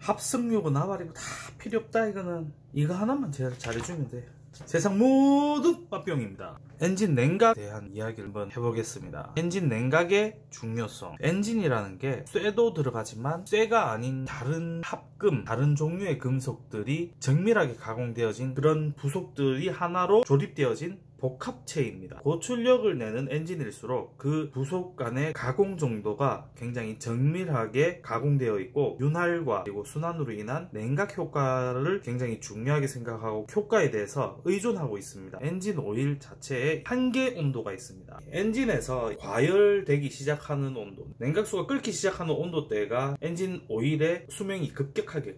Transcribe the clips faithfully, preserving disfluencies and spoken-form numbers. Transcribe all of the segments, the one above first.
합성유고 나발이고 다 필요 없다. 이거는 이거 하나만 제가 잘해주면 돼. 세상 모든 맛병입니다. 엔진 냉각에 대한 이야기를 한번 해보겠습니다. 엔진 냉각의 중요성. 엔진이라는 게 쇠도 들어가지만 쇠가 아닌 다른 합금, 다른 종류의 금속들이 정밀하게 가공되어진 그런 부속들이 하나로 조립되어진 복합체입니다. 고출력을 내는 엔진일수록 그 부속 간의 가공 정도가 굉장히 정밀하게 가공되어 있고 윤활과 그리고 순환으로 인한 냉각 효과를 굉장히 중요하게 생각하고 효과에 대해서 의존하고 있습니다. 엔진 오일 자체에 한계 온도가 있습니다. 엔진에서 과열되기 시작하는 온도, 냉각수가 끓기 시작하는 온도대가 엔진 오일의 수명이 급격하게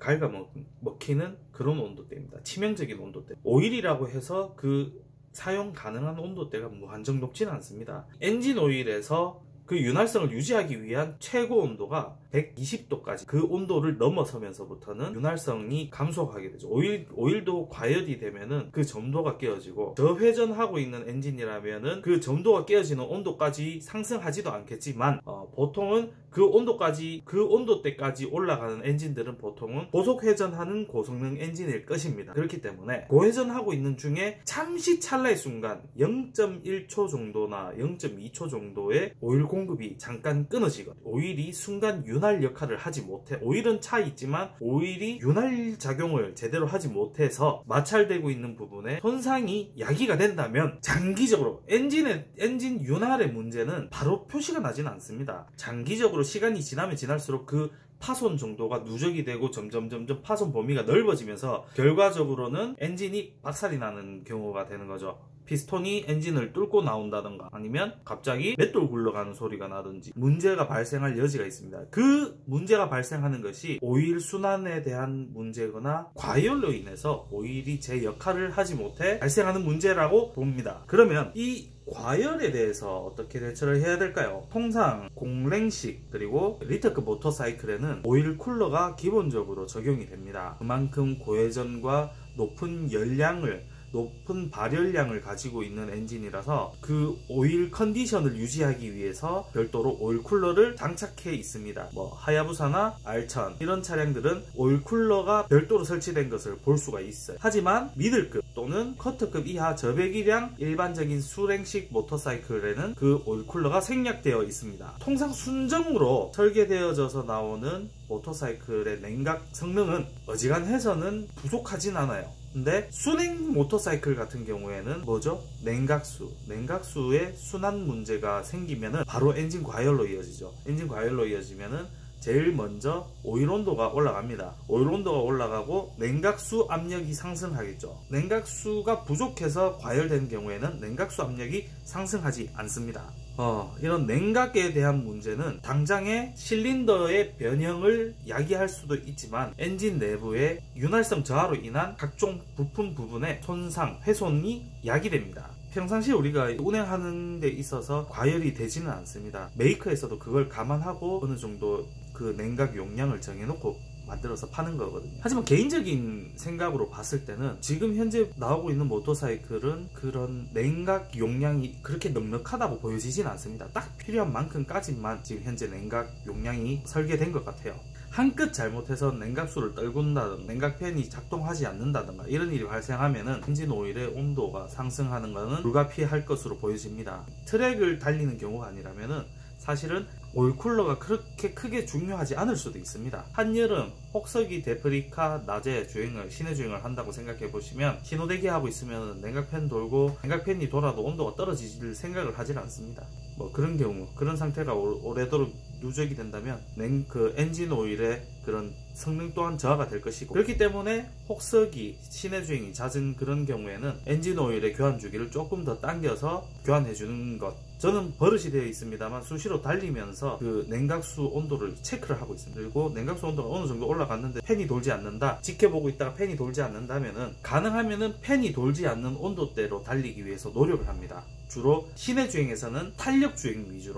갉아먹히는 그런 온도대입니다. 치명적인 온도대. 오일이라고 해서 그 사용 가능한 온도대가 무한정 높지는 않습니다. 엔진 오일에서 그 윤활성을 유지하기 위한 최고 온도가 백이십 도까지, 그 온도를 넘어서면서부터는 윤활성이 감소하게 되죠. 오일, 오일도 과열이 되면은 그 점도가 깨어지고, 저회전하고 있는 엔진이라면은 그 점도가 깨어지는 온도까지 상승하지도 않겠지만 어, 보통은 그 온도까지, 그 온도대까지 올라가는 엔진들은 보통은 고속회전하는 고성능 엔진일 것입니다. 그렇기 때문에 고회전하고 있는 중에 잠시 찰나의 순간 영 점 일 초 정도나 영 점 이 초 정도의 오일 공급이 잠깐 끊어지거든요. 오일이 순간 윤활 역할을 하지 못해, 오일은 차 있지만 오일이 윤활 작용을 제대로 하지 못해서 마찰되고 있는 부분에 손상이 야기가 된다면 장기적으로 엔진의, 엔진 윤활의 문제는 바로 표시가 나지는 않습니다. 장기적으로 시간이 지나면 지날수록 그 파손 정도가 누적이 되고 점점 점점 파손 범위가 넓어지면서 결과적으로는 엔진이 박살이 나는 경우가 되는 거죠. 피스톤이 엔진을 뚫고 나온다던가 아니면 갑자기 맷돌 굴러가는 소리가 나든지 문제가 발생할 여지가 있습니다. 그 문제가 발생하는 것이 오일 순환에 대한 문제거나 과열로 인해서 오일이 제 역할을 하지 못해 발생하는 문제라고 봅니다. 그러면 이 과열에 대해서 어떻게 대처를 해야 될까요? 통상 공랭식 그리고 리터급 모터사이클에는 오일 쿨러가 기본적으로 적용이 됩니다. 그만큼 고회전과 높은 열량을 높은 발열량을 가지고 있는 엔진이라서 그 오일 컨디션을 유지하기 위해서 별도로 오일 쿨러를 장착해 있습니다. 뭐 하야부사나 알천 이런 차량들은 오일 쿨러가 별도로 설치된 것을 볼 수가 있어요. 하지만 미들급 또는 커터급 이하 저배기량 일반적인 수랭식 모터사이클에는 그 오일 쿨러가 생략되어 있습니다. 통상 순정으로 설계되어져서 나오는 모터사이클의 냉각 성능은 어지간해서는 부족하진 않아요. 근데 순행 모터사이클 같은 경우에는 뭐죠? 냉각수. 냉각수에 순환 문제가 생기면은 바로 엔진 과열로 이어지죠. 엔진 과열로 이어지면은 제일 먼저 오일 온도가 올라갑니다. 오일 온도가 올라가고 냉각수 압력이 상승하겠죠. 냉각수가 부족해서 과열되는 경우에는 냉각수 압력이 상승하지 않습니다. 어, 이런 냉각에 대한 문제는 당장의 실린더의 변형을 야기할 수도 있지만 엔진 내부의 윤활성 저하로 인한 각종 부품 부분의 손상, 훼손이 야기됩니다. 평상시에 우리가 운행하는 데 있어서 과열이 되지는 않습니다. 메이커에서도 그걸 감안하고 어느 정도 그 냉각 용량을 정해놓고 만들어서 파는 거거든요. 하지만 개인적인 생각으로 봤을 때는 지금 현재 나오고 있는 모터사이클은 그런 냉각 용량이 그렇게 넉넉하다고 보여지진 않습니다. 딱 필요한 만큼까지만 지금 현재 냉각 용량이 설계된 것 같아요. 한 끗 잘못해서 냉각수를 떨군다든가 냉각팬이 작동하지 않는다든가 이런 일이 발생하면은 엔진 오일의 온도가 상승하는 것은 불가피할 것으로 보여집니다. 트랙을 달리는 경우가 아니라면은 사실은 오일 쿨러가 그렇게 크게 중요하지 않을 수도 있습니다. 한여름 혹서기 데프리카 낮에 주행을, 시내 주행을 한다고 생각해 보시면 신호대기 하고 있으면 냉각팬 돌고 냉각팬이 돌아도 온도가 떨어질 생각을 하질 않습니다. 뭐 그런 경우, 그런 상태가 오래도록 누적이 된다면 냉, 그 엔진 오일의 그런 성능 또한 저하가 될 것이고, 그렇기 때문에 혹서기 시내 주행이 잦은 그런 경우에는 엔진 오일의 교환 주기를 조금 더 당겨서 교환해 주는 것, 저는 버릇이 되어 있습니다만 수시로 달리면서 그 냉각수 온도를 체크를 하고 있습니다. 그리고 냉각수 온도가 어느 정도 올라갔는데 팬이 돌지 않는다, 지켜보고 있다가 팬이 돌지 않는다면은 가능하면은 팬이 돌지 않는 온도대로 달리기 위해서 노력을 합니다. 주로 시내 주행에서는 탄력 주행 위주로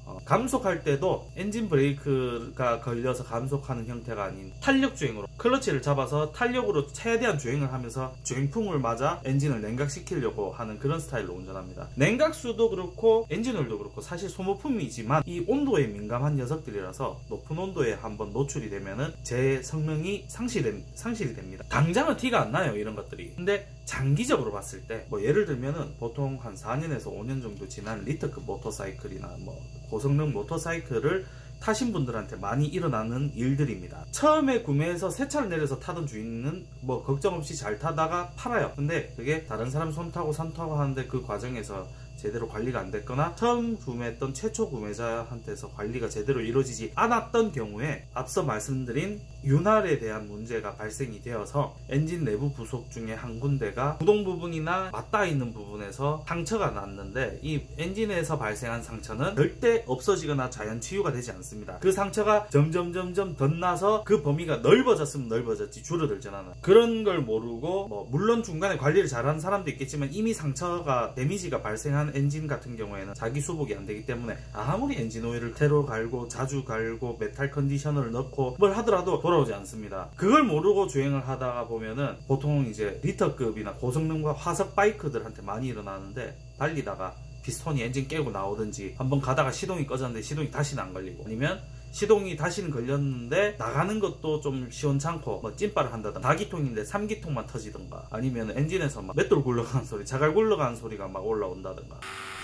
어, 감속할 때도 엔진 브레이크가 걸려서 감속하는 형태가 아닌 탄력 주행으로 클러치를 잡아서 탄력으로 최대한 주행을 하면서 주행풍을 맞아 엔진을 냉각시키려고 하는 그런 스타일로 운전합니다. 냉각수도 그렇고 엔진오일도 그렇고 사실 소모품이지만 이 온도에 민감한 녀석들이라서 높은 온도에 한번 노출이 되면은 제 성능이 상실된, 상실이 됩니다. 당장은 티가 안 나요, 이런 것들이. 근데 장기적으로 봤을 때 뭐 예를 들면은 보통 한 사 년에서 오 년 정도 지난 리터급 모터사이클이나 뭐 고성능 모터사이클을 타신 분들한테 많이 일어나는 일들입니다. 처음에 구매해서 새 차를 내려서 타던 주인은 뭐 걱정 없이 잘 타다가 팔아요. 근데 그게 다른 사람 손 타고 산 타고 하는데 그 과정에서 제대로 관리가 안 됐거나 처음 구매했던 최초 구매자한테서 관리가 제대로 이루어지지 않았던 경우에 앞서 말씀드린 윤활에 대한 문제가 발생이 되어서 엔진 내부 부속 중에 한 군데가 구동 부분이나 맞닿아 있는 부분에서 상처가 났는데 이 엔진에서 발생한 상처는 절대 없어지거나 자연 치유가 되지 않습니다. 그 상처가 점점 점점 덧나서 그 범위가 넓어졌으면 넓어졌지 줄어들진 않아요. 그런 걸 모르고 뭐 물론 중간에 관리를 잘하는 사람도 있겠지만 이미 상처가 데미지가 발생한 엔진 같은 경우에는 자기 수복이 안 되기 때문에 아무리 엔진 오일을 새로 갈고 자주 갈고 메탈 컨디셔너를 넣고 뭘 하더라도 돌아오지 않습니다. 그걸 모르고 주행을 하다가 보면은 보통 이제 리터급이나 고성능과 화석 바이크들한테 많이 일어나는데 달리다가 피스톤이 엔진 깨고 나오든지 한번 가다가 시동이 꺼졌는데 시동이 다시는 안 걸리고 아니면 시동이 다시는 걸렸는데 나가는 것도 좀 시원찮고 뭐 찐빠를 한다든가 사 기통인데 삼 기통만 터지든가 아니면 엔진에서 막 맷돌 굴러가는 소리 자갈 굴러가는 소리가 막 올라온다든가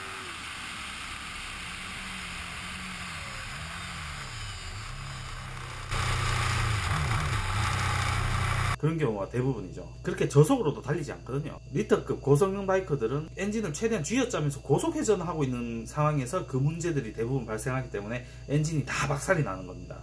그런 경우가 대부분이죠. 그렇게 저속으로도 달리지 않거든요. 리터급 고성능 바이크들은 엔진을 최대한 쥐어짜면서 고속 회전하고 있는 상황에서 그 문제들이 대부분 발생하기 때문에 엔진이 다 박살이 나는 겁니다.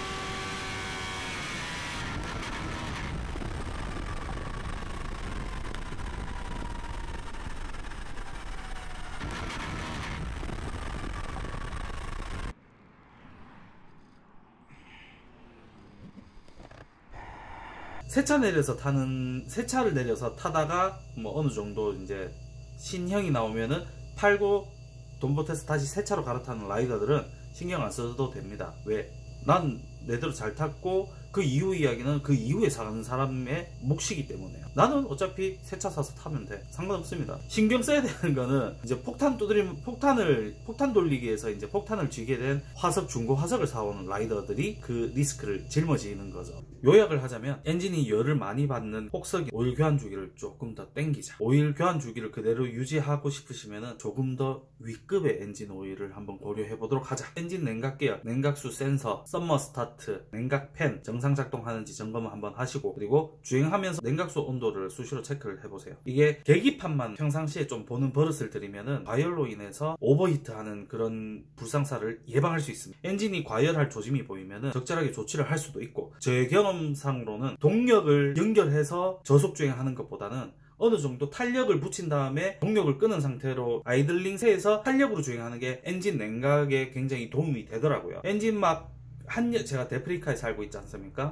새 차 내려서 타는 새 차를 내려서 타다가 뭐 어느 정도 이제 신형이 나오면은 팔고 돈 보태서 다시 새 차로 갈아타는 라이더들은 신경 안 써도 됩니다. 왜? 난 내대로 잘 탔고 그 이후 이야기는 그 이후에 사는 사람의 몫이기 때문에요. 나는 어차피 새 차 사서 타면 돼. 상관없습니다. 신경 써야 되는 거는 이제 폭탄 두드리면 폭탄을 폭탄 돌리기에서 이제 폭탄을 쥐게 된 화석 중고 화석을 사오는 라이더들이 그 리스크를 짊어지는 거죠. 요약을 하자면 엔진이 열을 많이 받는 혹석이 오일 교환 주기를 조금 더 땡기자. 오일 교환 주기를 그대로 유지하고 싶으시면은 조금 더 위급의 엔진 오일을 한번 고려해 보도록 하자. 엔진 냉각 계열, 냉각수 센서, 썸머 스타트, 냉각 팬 정상 작동하는지 점검을 한번 하시고 그리고 주행하면서 냉각수 온도를 수시로 체크를 해보세요. 이게 계기판만 평상시에 좀 보는 버릇을 들이면은 과열로 인해서 오버히트하는 그런 불상사를 예방할 수 있습니다. 엔진이 과열할 조짐이 보이면은 적절하게 조치를 할 수도 있고 제 경험상으로는 동력을 연결해서 저속 주행하는 것보다는 어느 정도 탄력을 붙인 다음에 동력을 끄는 상태로 아이들링세에서 탄력으로 주행하는 게 엔진 냉각에 굉장히 도움이 되더라고요. 엔진 막 한여, 제가 데프리카에 살고 있지 않습니까?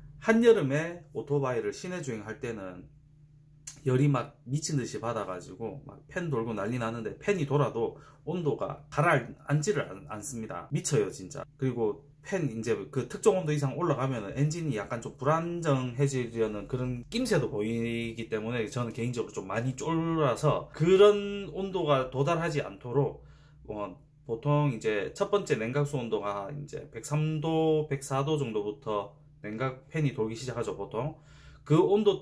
한여름에 오토바이를 시내 주행할 때는 열이 막 미친듯이 받아가지고 막 팬 돌고 난리 나는데 팬이 돌아도 온도가 가라앉지를 않습니다. 미쳐요 진짜. 그리고 팬 이제 그 특정 온도 이상 올라가면 엔진이 약간 좀 불안정해지려는 그런 낌새도 보이기 때문에 저는 개인적으로 좀 많이 쫄라서 그런 온도가 도달하지 않도록 어, 보통 이제 첫 번째 냉각수 온도가 이제 백삼 도, 백사 도 정도부터 냉각 팬이 돌기 시작하죠 보통. 그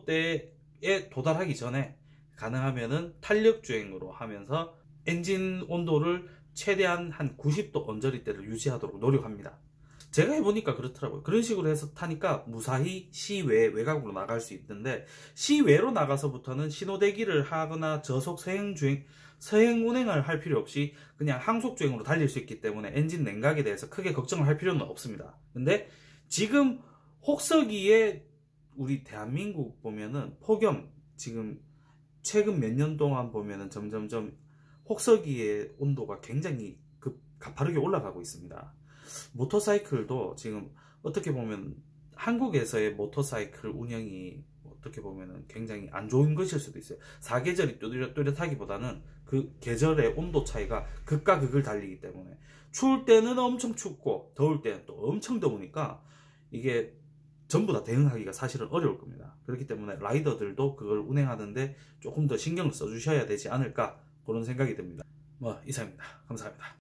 온도대에 도달하기 전에 가능하면은 탄력 주행으로 하면서 엔진 온도를 최대한 한 구십 도 언저리대를 유지하도록 노력합니다. 제가 해보니까 그렇더라고요. 그런 식으로 해서 타니까 무사히 시외 외곽으로 나갈 수 있는데 시외로 나가서부터는 신호대기를 하거나 저속 서행 주행 서행 운행을 할 필요 없이 그냥 항속 주행으로 달릴 수 있기 때문에 엔진 냉각에 대해서 크게 걱정을 할 필요는 없습니다. 근데 지금 혹서기에 우리 대한민국 보면은 폭염 지금 최근 몇 년 동안 보면은 점점점 혹서기의 온도가 굉장히 급 가파르게 올라가고 있습니다. 모터사이클도 지금 어떻게 보면 한국에서의 모터사이클 운영이 어떻게 보면은 굉장히 안 좋은 것일 수도 있어요. 사계절이 뚜렷뚜렷하기보다는 그 계절의 온도 차이가 극과 극을 달리기 때문에 추울 때는 엄청 춥고 더울 때는 또 엄청 더우니까 이게 전부 다 대응하기가 사실은 어려울 겁니다. 그렇기 때문에 라이더들도 그걸 운행하는데 조금 더 신경을 써주셔야 되지 않을까 그런 생각이 듭니다. 뭐 이상입니다. 감사합니다.